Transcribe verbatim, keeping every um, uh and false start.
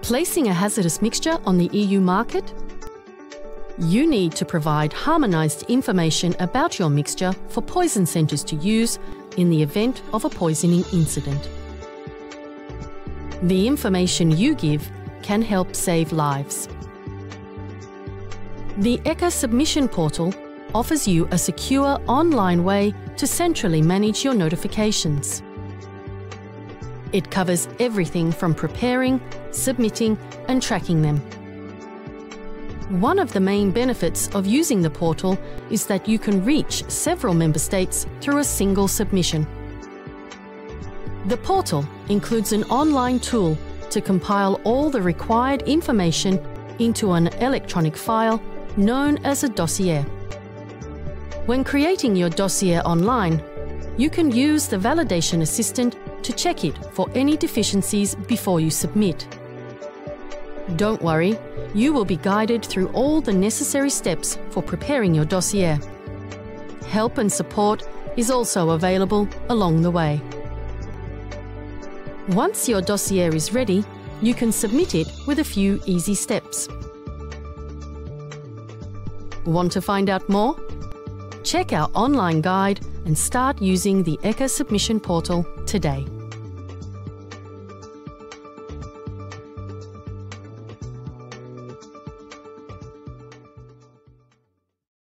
Placing a hazardous mixture on the E U market? You need to provide harmonised information about your mixture for poison centres to use in the event of a poisoning incident. The information you give can help save lives. The E C A submission portal offers you a secure online way to centrally manage your notifications. It covers everything from preparing, submitting, and tracking them. One of the main benefits of using the portal is that you can reach several member states through a single submission. The portal includes an online tool to compile all the required information into an electronic file known as a dossier. When creating your dossier online, you can use the validation assistant to check it for any deficiencies before you submit. Don't worry, you will be guided through all the necessary steps for preparing your dossier. Help and support is also available along the way. Once your dossier is ready, you can submit it with a few easy steps. Want to find out more? Check our online guide and start using the E C A submission portal today.